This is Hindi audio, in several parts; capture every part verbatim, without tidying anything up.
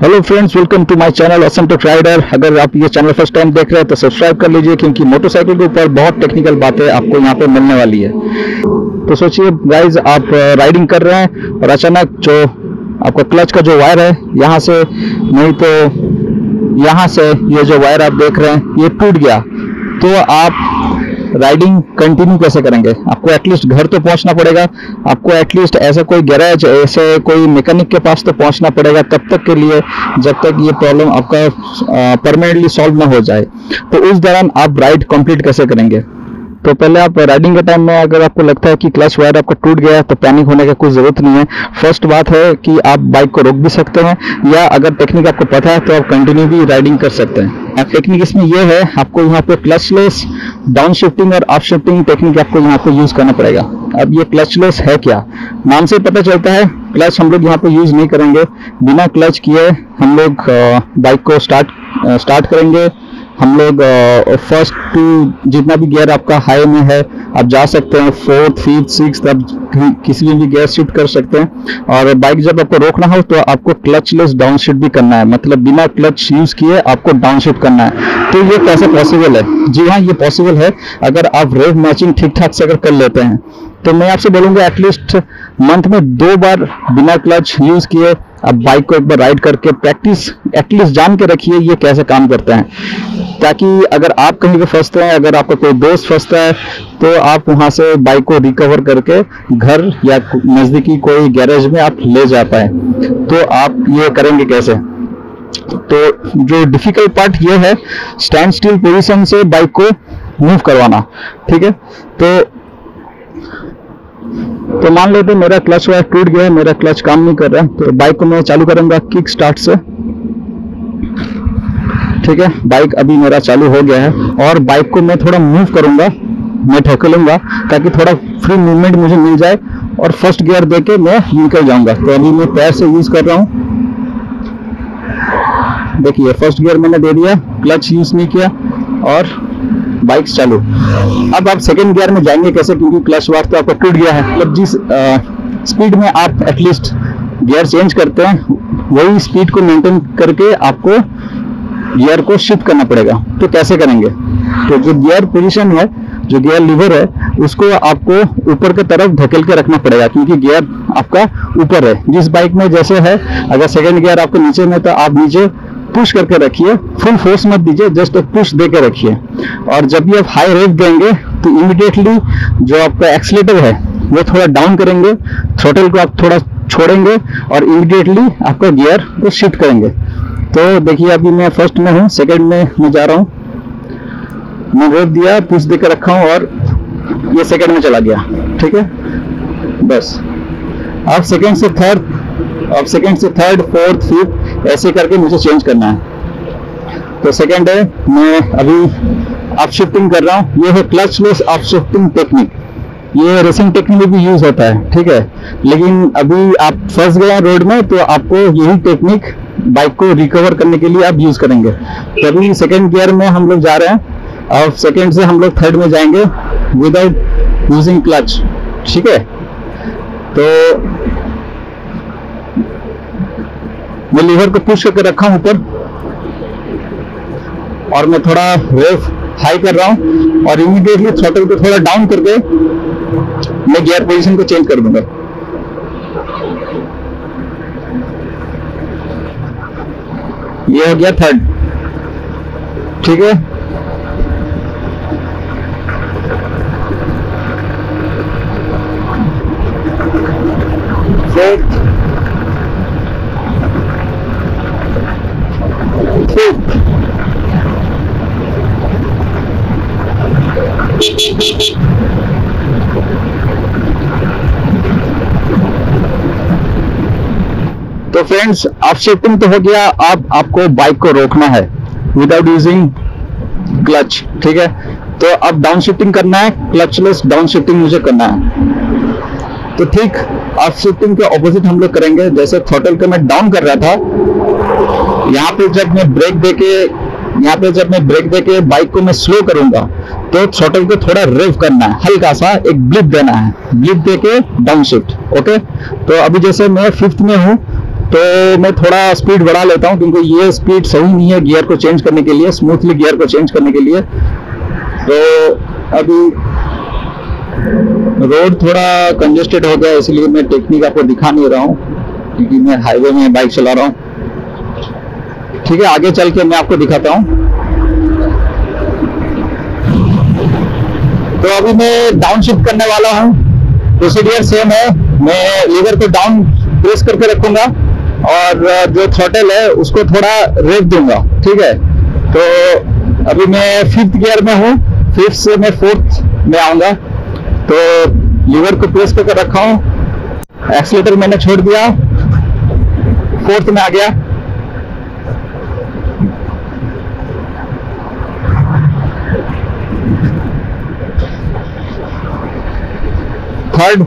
Hello friends, welcome to my channel awesome tech rider. अगर आप ये चैनल फर्स्ट टाइम देख रहे हैं तो सब्सक्राइब कर लीजिए, क्योंकि मोटरसाइकिल के ऊपर बहुत टेक्निकल बातें आपको यहाँ पे मिलने वाली है। तो सोचिए गाइज, आप राइडिंग कर रहे हैं और अचानक जो आपका क्लच का जो वायर है यहाँ से नहीं तो यहाँ से ये जो वायर आप देख रहे हैं ये टूट गया, तो आप राइडिंग कंटिन्यू कैसे करेंगे? आपको एटलीस्ट घर तो पहुंचना पड़ेगा, आपको एटलीस्ट ऐसा कोई गैरेज, ऐसे कोई मैकेनिक के पास तो पहुंचना पड़ेगा तब तक के लिए, जब तक ये प्रॉब्लम आपका परमानेंटली सॉल्व ना हो जाए। तो उस दौरान आप राइड कंप्लीट कैसे करेंगे? तो पहले आप राइडिंग के टाइम में अगर आपको लगता है कि क्लच वायर आपका टूट गया है तो पैनिक होने का कोई ज़रूरत नहीं है। फर्स्ट बात है कि आप बाइक को रोक भी सकते हैं, या अगर टेक्निक आपको पता है तो आप कंटिन्यू भी राइडिंग कर सकते हैं। टेक्निक इसमें यह है, आपको यहाँ पे क्लचलेस डाउन शिफ्टिंग और अप शिफ्टिंग टेक्निक आपको यहाँ पे यूज करना पड़ेगा। अब ये क्लचलेस है क्या? नाम से पता चलता है क्लच हम लोग यहाँ पे यूज नहीं करेंगे। बिना क्लच किए हम लोग बाइक को स्टार्ट स्टार्ट करेंगे। हम लोग फर्स्ट टू जितना भी गियर आपका हाई में है आप जा सकते हैं, फोर्थ फिफ्थ सिक्स्थ आप किसी भी गियर शिफ्ट कर सकते हैं। और बाइक जब आपको रोकना हो तो आपको क्लचलेस डाउन शिफ्ट भी करना है, मतलब बिना क्लच यूज किए आपको डाउन शिफ्ट करना है। तो ये कैसे पॉसिबल है? जी हाँ, ये पॉसिबल है अगर आप रेव मैचिंग ठीक ठाक से अगर कर लेते हैं। तो मैं आपसे बोलूंगा एटलीस्ट मंथ में दो बार बिना क्लच यूज किए आप बाइक को एक बार राइड करके प्रैक्टिस एटलीस्ट जान के रखिए ये कैसे काम करते हैं, ताकि अगर आप कहीं पे फंसते हैं, अगर आपका कोई दोस्त फंसता है तो आप वहां से बाइक को रिकवर करके घर या नजदीकी कोई गैरेज में आप ले जा पाए। तो आप ये करेंगे कैसे? तो जो डिफिकल्ट पार्ट ये है, स्टैंड स्टिल पोजीशन से बाइक को मूव करवाना। ठीक है, तो तो मान लेते मेरा क्लच वायर टूट गया है, मेरा क्लच काम नहीं कर रहा है, तो बाइक को मैं चालू करूंगा किक स्टार्ट से। ठीक है, बाइक अभी मेरा चालू हो गया है और बाइक को मैं थोड़ा मूव करूंगा, मैं ठोकलूंगा ताकि थोड़ा फ्री मूवमेंट मुझे मिल जाए और फर्स्ट गियर देके मैं निकल जाऊंगा। तो अभी मैं पैर से यूज कर रहा हूं। देखिए फर्स्ट गियर मैंने दे दिया, क्लच यूज नहीं किया और बाइक चालू। अब आप सेकंड गियर में जाएंगे कैसे? क्योंकि क्लच वायर तो आपका टूट गया है। मतलब जिस स्पीड में आप एटलीस्ट गियर चेंज करते हैं वही स्पीड को मेंटेन करके आपको गियर को शिफ्ट करना पड़ेगा। तो कैसे करेंगे? तो जो गियर पोजीशन है, जो गियर लीवर है, उसको आपको ऊपर की तरफ धकेल के रखना पड़ेगा, क्योंकि गियर आपका ऊपर है। जिस बाइक में जैसे है, अगर सेकंड गियर आपको नीचे में तो आप नीचे पुश करके रखिए, फुल फोर्स मत दीजिए, जस्ट एक पुश दे के रखिए। और जब भी आप हाई रेव देंगे तो इमीडिएटली जो आपका एक्सीलेटर है वो थोड़ा डाउन करेंगे, थ्रोटल को आप थोड़ा छोड़ेंगे और इमीडिएटली आपका गियर को शिफ्ट करेंगे। तो देखिए अभी मैं फर्स्ट में हूँ, सेकंड में मैं जा रहा हूँ। मैं रेव दिया, पुश दे के रखा हूँ और ये सेकंड में चला गया। ठीक है, बस आप सेकंड से थर्ड, अब सेकंड से थर्ड, फोर्थ, फिफ्थ ऐसे करके मुझे चेंज करना है। तो सेकंड है, मैं अभी अप शिफ्टिंग कर रहा हूँ। ये है क्लचलेस अप शिफ्टिंग टेक्निक। ये रेसिंग टेक्निक में भी यूज होता है। ठीक है, लेकिन अभी आप फंस गए हैं रोड में तो आपको यही टेक्निक बाइक को रिकवर करने के लिए आप यूज करेंगे। तो अभी सेकेंड गियर में हम लोग जा रहे हैं और सेकेंड से हम लोग थर्ड में जाएंगे विदाउट यूजिंग क्लच। ठीक है, तो मैं लीवर को पुश करके रखा हूं ऊपर और मैं थोड़ा रेव हाई कर रहा हूं और इमीडिएटली थ्रॉटल को थोड़ा डाउन करके मैं गियर पोजीशन को चेंज कर दूंगा। ये हो गया थर्ड। ठीक है, फोर्थ, फिफ्थ, तो फ्रेंड्स अप शिफ्टिंग तो हो गया। अब आपको बाइक को रोकना है विदाउट यूजिंग क्लच। ठीक है, तो अब डाउन शिफ्टिंग करना है, क्लचलेस डाउन शिफ्टिंग मुझे करना है। तो ठीक अप शिफ्टिंग के ऑपोजिट हम लोग करेंगे। जैसे थ्रॉटल को मैं डाउन कर रहा था, यहाँ पे जब मैं ब्रेक देके यहाँ पे जब मैं ब्रेक देके बाइक को मैं स्लो करूंगा तो थ्रॉटल को थोड़ा रेव करना है, हल्का सा एक ब्लिप देना है, ब्लिप देके डाउन शिफ्ट। ओके, तो अभी जैसे मैं फिफ्थ में हूँ तो मैं थोड़ा स्पीड बढ़ा लेता हूँ क्योंकि ये स्पीड सही नहीं है गियर को चेंज करने के लिए, स्मूथली गियर को चेंज करने के लिए। तो अभी रोड थोड़ा कंजेस्टेड हो गया, इसलिए मैं टेक्निक आपको दिखा नहीं रहा हूँ क्योंकि मैं हाईवे में बाइक चला रहा हूँ। ठीक है, आगे चल के मैं आपको दिखाता हूँ। तो अभी मैं डाउन शिफ्ट करने वाला हूँ। प्रोसीडियर सेम है, मैं लीवर को डाउन प्रेस करके रखूंगा और जो थ्रॉटल है उसको थोड़ा रेव दूंगा। ठीक है, तो अभी मैं फिफ्थ गियर में हूँ, फिफ्थ से मैं फोर्थ में आऊंगा। तो लीवर को प्रेस करके रखा हूँ, एक्सीलेटर मैंने छोड़ दिया, फोर्थ में आ गया। थर्ड,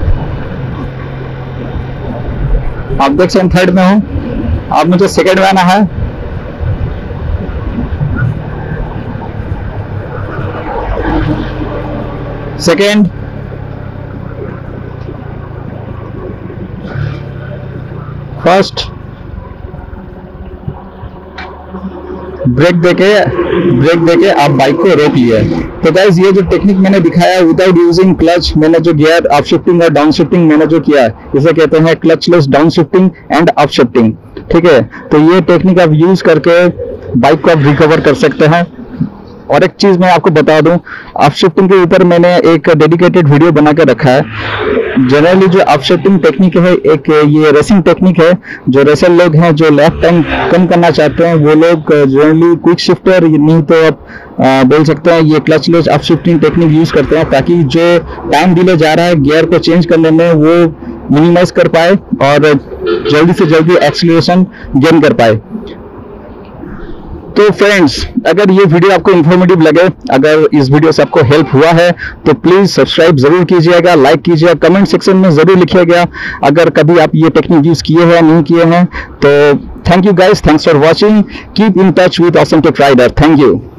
आप देख सकते हैं थर्ड में हूं। अब मुझे सेकंड में आना है। सेकंड, फर्स्ट, ब्रेक देके ब्रेक देके आप बाइक को रोक लिया है। तो गाइस ये जो टेक्निक मैंने दिखाया विदाउट यूजिंग क्लच, मैंने जो गियर अप शिफ्टिंग और डाउन शिफ्टिंग मैंने जो किया है इसे कहते हैं clutchless down shifting and up shifting. ठीक है, तो ये टेक्निक आप यूज करके बाइक को आप रिकवर कर सकते हैं। और एक चीज मैं आपको बता दूं, अप शिफ्टिंग के ऊपर मैंने एक डेडिकेटेड वीडियो बना के रखा है। जनरली जो अप शिफ्टिंग टेक्निक है एक ये रेसिंग टेक्निक है। जो रेसर लोग हैं जो लैप टाइम कम करना चाहते हैं वो लोग जनरली क्विक शिफ्टर नहीं तो आप आ, बोल सकते हैं ये clutchless up shifting technique use करते हैं ताकि जो टाइम डिले जा रहा है गियर को चेंज करने में वो मिनिमाइज कर पाए और जल्दी से जल्दी एक्सीलरेशन गेन कर पाए। तो फ्रेंड्स, अगर ये वीडियो आपको इन्फॉर्मेटिव लगे, अगर इस वीडियो से आपको हेल्प हुआ है तो प्लीज सब्सक्राइब जरूर कीजिएगा, लाइक कीजिएगा, कमेंट सेक्शन में जरूर लिखिएगा अगर कभी आप ये टेक्निक यूज किए हैं नहीं किए हैं। तो thank you guys, thanks for watching, keep in touch with awesome tech rider. Thank you.